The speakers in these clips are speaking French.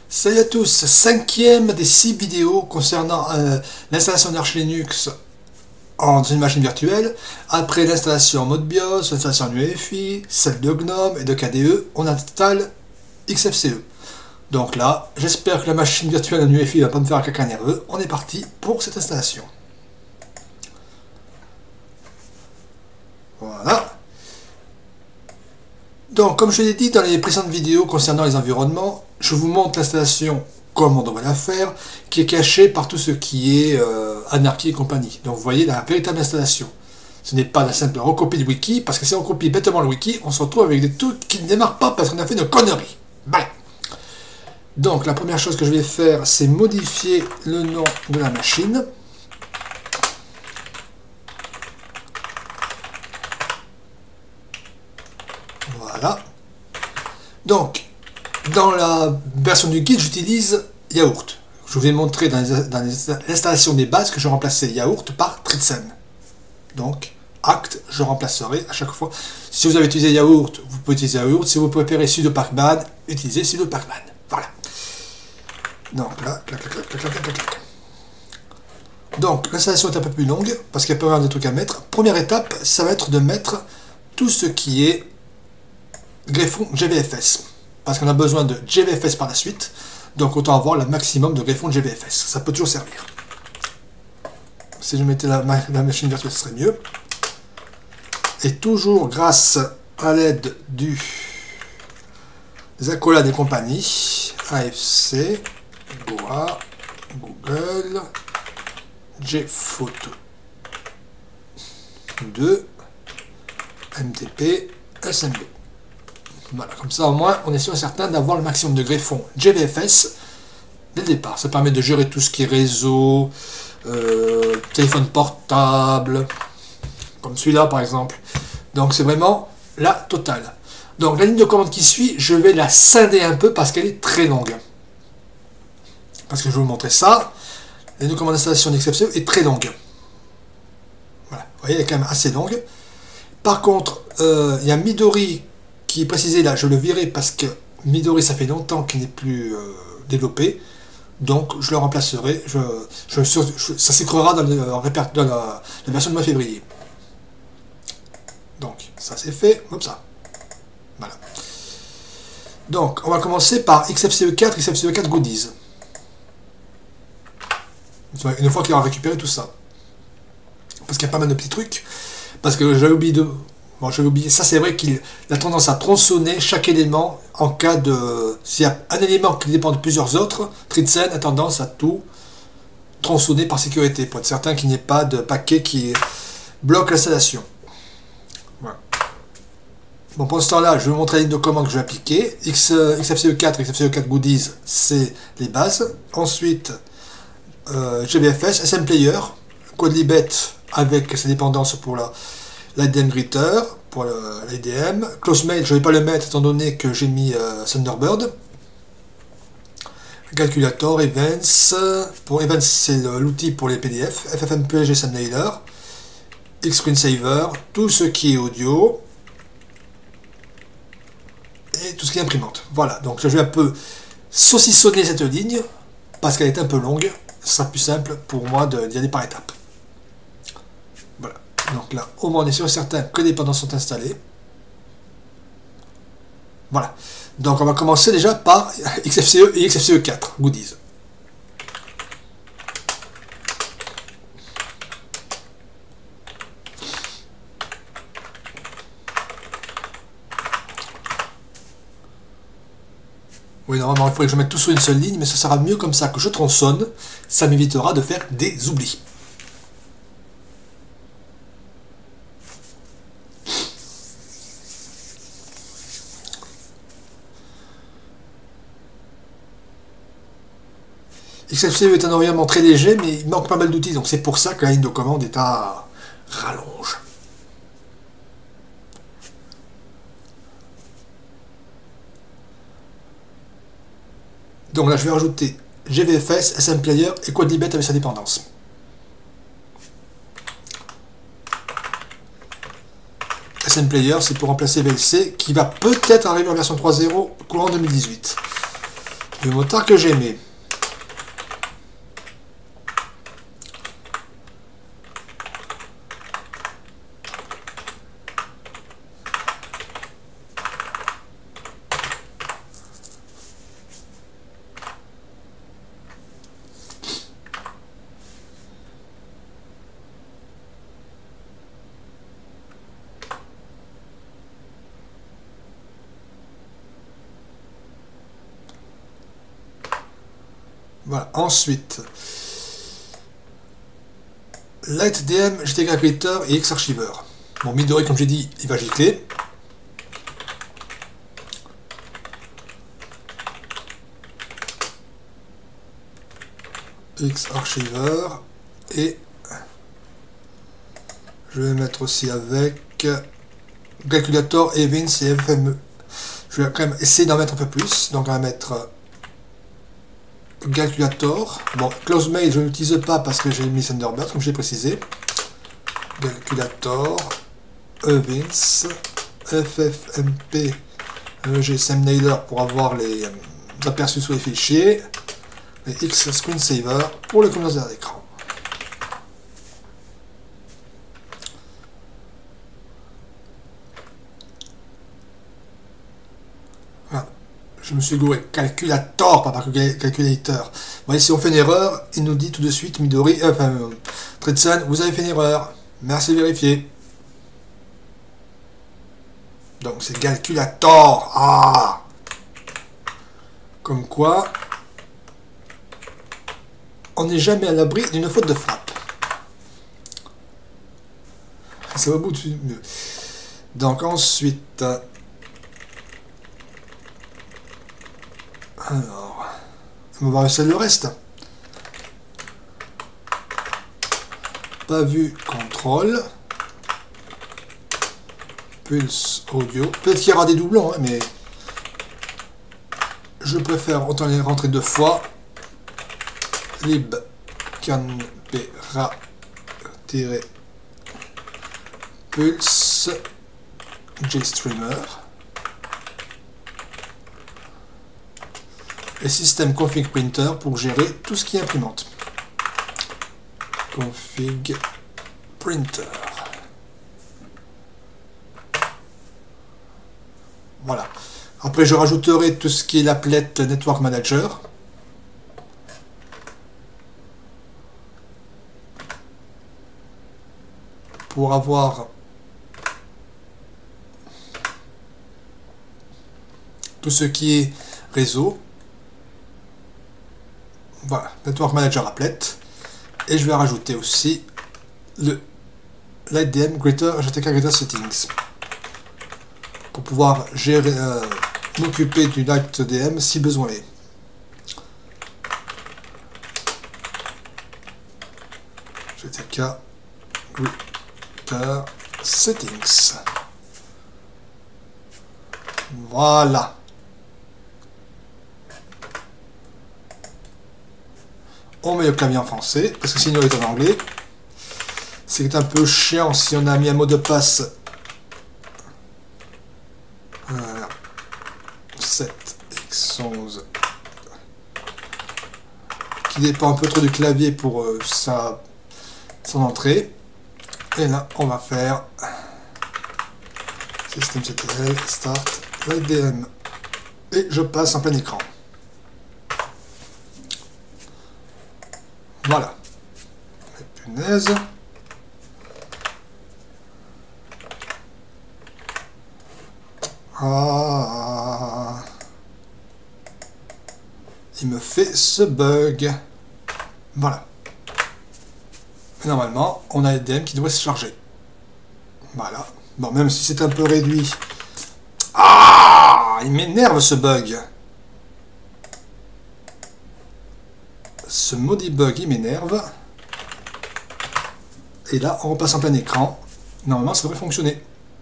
Salut à tous, cinquième des 6 vidéos concernant l'installation d'Arch Linux dans une machine virtuelle. Après l'installation en mode BIOS, l'installation en UEFI, celle de GNOME et de KDE, on installe XFCE. Donc là, j'espère que la machine virtuelle en UEFI ne va pas me faire un caca nerveux. On est parti pour cette installation. Voilà. Donc, comme je l'ai dit dans les précédentes vidéos concernant les environnements, je vous montre l'installation comme on devrait la faire, qui est cachée par tout ce qui est Anarchy et compagnie. Donc, vous voyez la véritable installation. Ce n'est pas la simple recopie du wiki, parce que si on copie bêtement le wiki, on se retrouve avec des trucs qui ne démarrent pas parce qu'on a fait une connerie. Bye. Donc, la première chose que je vais faire, c'est modifier le nom de la machine. Voilà. Donc, dans la version du guide, j'utilise Yaourt. Je vous ai montré dans l'installation des bases que je remplaçais Yaourt par Tritzen. Donc, Act, je remplacerai à chaque fois. Si vous avez utilisé Yaourt, vous pouvez utiliser Yaourt. Si vous préférez sudo pacman, utilisez sudo pacman. Voilà. Donc là, clac, clac, clac, clac, clac, clac, clac. Donc, l'installation est un peu plus longue parce qu'il y a pas mal de trucs à mettre. Première étape, ça va être de mettre tout ce qui est greffon GVFS, parce qu'on a besoin de GVFS par la suite, donc autant avoir le maximum de greffons de GVFS, ça peut toujours servir. Si je mettais la machine virtuelle, ce serait mieux. Et toujours grâce à l'aide des accolades et compagnie, AFC, Goa, Google, GPhoto 2, MTP, SMB. Voilà, comme ça au moins on est sûr et certain d'avoir le maximum de greffons GVFS dès le départ. Ça permet de gérer tout ce qui est réseau, téléphone portable, comme celui-là par exemple. Donc c'est vraiment la totale. Donc la ligne de commande qui suit, je vais la scinder un peu parce qu'elle est très longue. Parce que je vais vous montrer ça. La ligne de commande d'installation d'XFCE est très longue. Voilà, vous voyez, elle est quand même assez longue. Par contre, il y a Midori qui est précisé là, je le virai parce que Midori ça fait longtemps qu'il n'est plus développé, donc je le remplacerai, ça s'écrira dans la version de mois février. Donc ça c'est fait, comme ça. Voilà. Donc on va commencer par XFCE4, XFCE4 Goodies. Une fois qu'il aura récupéré tout ça. Parce qu'il y a pas mal de petits trucs, parce que j'avais oublié de... Bon, j'avais oublié, ça c'est vrai qu'il a tendance à tronçonner chaque élément en cas de... S'il y a un élément qui dépend de plusieurs autres, Tritzen a tendance à tout tronçonner par sécurité, pour être certain qu'il n'y ait pas de paquet qui bloque l'installation. Voilà. Bon, pour ce temps-là, je vais vous montrer la ligne de commande que je vais appliquer. XFCE4, XFCE4 Goodies, c'est les bases. Ensuite, GVFS, SM Player, Quadlibet avec ses dépendances pour l'IDM Greeter, pour l'IDM. CloseMail, je ne vais pas le mettre étant donné que j'ai mis Thunderbird. Calculator, Events. Pour Events, c'est l'outil pour les PDF. FFmpeg, SMNailer. Xscreensaver, tout ce qui est audio. Et tout ce qui est imprimante. Voilà, donc je vais un peu saucissonner cette ligne, parce qu'elle est un peu longue. Ce sera plus simple pour moi d'y aller par étapes. Voilà. Donc là, au moins on est sûr et certain que les dépendances sont installées. Voilà. Donc on va commencer déjà par XFCE et XFCE4, Goodies. Oui, normalement il faudrait que je mette tout sur une seule ligne, mais ça sera mieux comme ça que je tronçonne. Ça m'évitera de faire des oublis. XFCE est un environnement très léger, mais il manque pas mal d'outils, donc c'est pour ça que la ligne de commande est à rallonge. Donc là, je vais rajouter GVFS, SM Player et Quadlibet avec sa dépendance. SM Player, c'est pour remplacer VLC, qui va peut-être arriver en version 3.0 courant 2018. Le motard que j'aimais. Voilà, ensuite, LightDM, GT Calculator et Xarchiver. Bon, Midori, comme j'ai dit, il va gicler. Xarchiver et je vais mettre aussi avec Calculator, Evans et FME. Je vais quand même essayer d'en mettre un peu plus, donc on va mettre Calculator. Bon, CloseMail, je ne l'utilise pas parce que j'ai mis Thunderbird, comme j'ai précisé. Calculator, Evans, FFmpeg, GSMNailer pour avoir les aperçus sur les fichiers, et X Screensaver pour le condensateur d'écran. Je me suis gouré. Calculator, pas calculator. Vous voyez, si on fait une erreur, il nous dit tout de suite, Midori, Tredson, vous avez fait une erreur. Merci de vérifier. Donc c'est calculator. Ah! Comme quoi, on n'est jamais à l'abri d'une faute de frappe. Ça va au bout de mieux. Donc ensuite... Alors, on va voir le reste. Pas vu, contrôle. Pulse audio. Peut-être qu'il y aura des doublons, hein, mais je préfère autant les rentrer deux fois. Lib canberra pulse JStreamer. Et système config printer pour gérer tout ce qui est imprimante. Config printer. Voilà. Après, je rajouterai tout ce qui est l'applet Network Manager. Pour avoir tout ce qui est réseau. Voilà, Network Manager applet. Et je vais rajouter aussi le LightDM Greater GTK Greater Settings. Pour pouvoir gérer, m'occuper du LightDM si besoin est. GTK Greater Settings. Voilà. On met le clavier en français, parce que sinon il est en anglais. C'est un peu chiant si on a mis un mot de passe. Voilà. 7x11. Qui dépend un peu trop du clavier pour son entrée. Et là, on va faire systemctl, start, LightDM. Et je passe en plein écran. Voilà. Punaise. Ah. Il me fait ce bug. Voilà. Et normalement, on a LightDM qui devrait se charger. Voilà. Bon, même si c'est un peu réduit. Ah! Il m'énerve ce bug. Ce maudit bug, il m'énerve. Et là, on repasse en plein écran. Normalement, ça devrait fonctionner.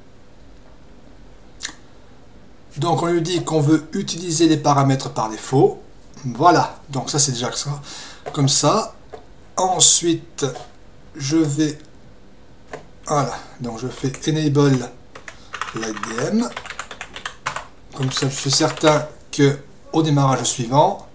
Donc, on lui dit qu'on veut utiliser les paramètres par défaut. Voilà. Donc, ça, c'est déjà ça. Comme ça. Ensuite, je vais... Voilà. Donc, je fais Enable LightDM. Comme ça, je suis certain que au démarrage suivant,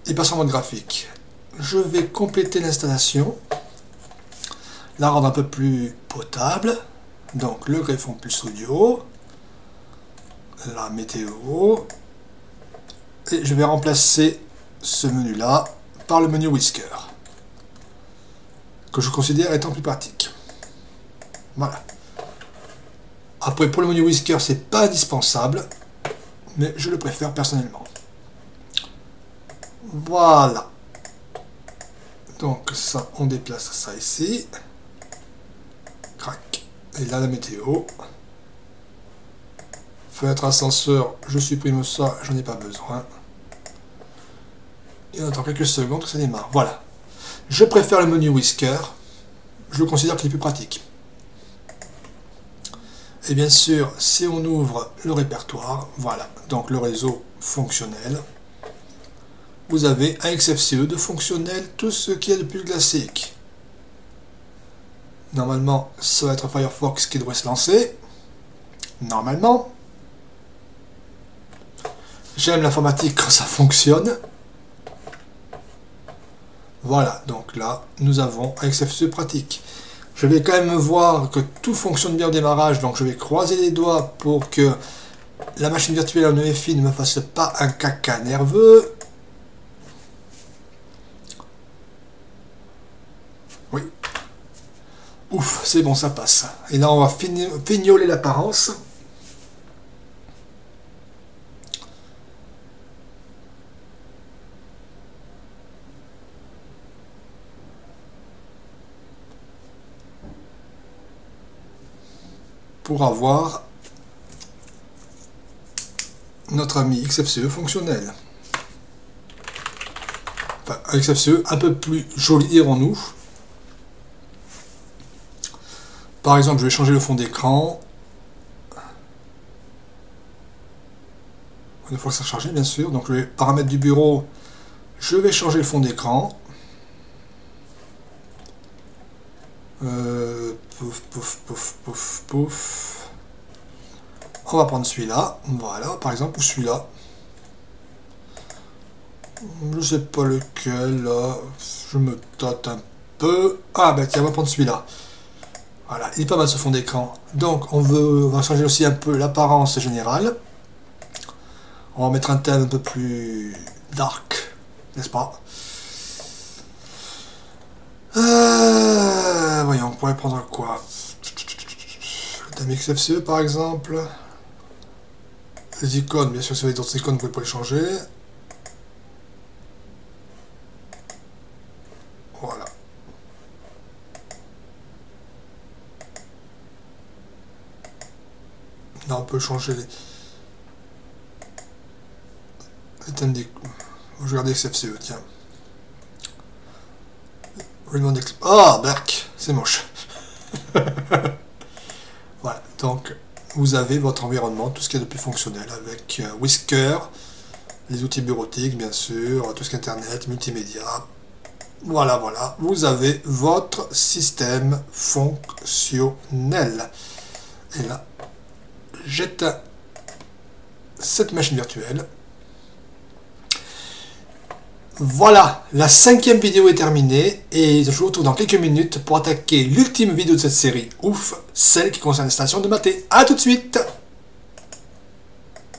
il passe en mode graphique. Je vais compléter l'installation, la rendre un peu plus potable. Donc le greffon plus audio, la météo, et je vais remplacer ce menu là par le menu Whisker, que je considère étant plus pratique. Voilà. Après, pour le menu Whisker, c'est pas indispensable, mais je le préfère personnellement. Voilà. Donc ça, on déplace ça ici. Crac. Et là, la météo. Fenêtre ascenseur, je supprime ça, j'en ai pas besoin. Et on attend quelques secondes que ça démarre. Voilà. Je préfère le menu Whisker. Je le considère qu'il est plus pratique. Et bien sûr, si on ouvre le répertoire, voilà, donc le réseau fonctionnel, vous avez un XFCE de fonctionnel, tout ce qu'il y a de plus classique. Normalement, ça va être Firefox qui devrait se lancer. Normalement. J'aime l'informatique quand ça fonctionne. Voilà, donc là, nous avons un XFCE pratique. Je vais quand même voir que tout fonctionne bien au démarrage, donc je vais croiser les doigts pour que la machine virtuelle en EFI ne me fasse pas un caca nerveux. Oui. Ouf, c'est bon, ça passe. Et là, on va fignoler l'apparence. Pour avoir notre ami XFCE fonctionnel. Enfin, un XFCE un peu plus joli, dirons-nous. Par exemple, je vais changer le fond d'écran. Une fois que ça a chargé, bien sûr. Donc, les paramètres du bureau, je vais changer le fond d'écran. Pouf, pouf, pouf, pouf, pouf. On va prendre celui-là, voilà, par exemple, ou celui-là. Je sais pas lequel, là. Je me tâte un peu. Ah, ben tiens, on va prendre celui-là. Voilà, il est pas mal ce fond d'écran. Donc, on va changer aussi un peu l'apparence générale. On va mettre un thème un peu plus dark, n'est-ce pas? Voyons, on pourrait prendre quoi? Le thème XFCE par exemple. Les icônes, bien sûr, si vous avez d'autres icônes, vous pouvez pas les changer. Voilà. Là, on peut changer les thèmes des... Je vais regarder XFCE, tiens. Ah, berk, c'est moche. Voilà, donc vous avez votre environnement, tout ce qui est de plus fonctionnel, avec Whisker, les outils bureautiques, bien sûr, tout ce qui est Internet, multimédia. Voilà, voilà, vous avez votre système fonctionnel. Et là, j'éteins cette machine virtuelle. Voilà, la 5e vidéo est terminée et je vous retrouve dans quelques minutes pour attaquer l'ultime vidéo de cette série, ouf, celle qui concerne l'installation de Mate. A tout de suite!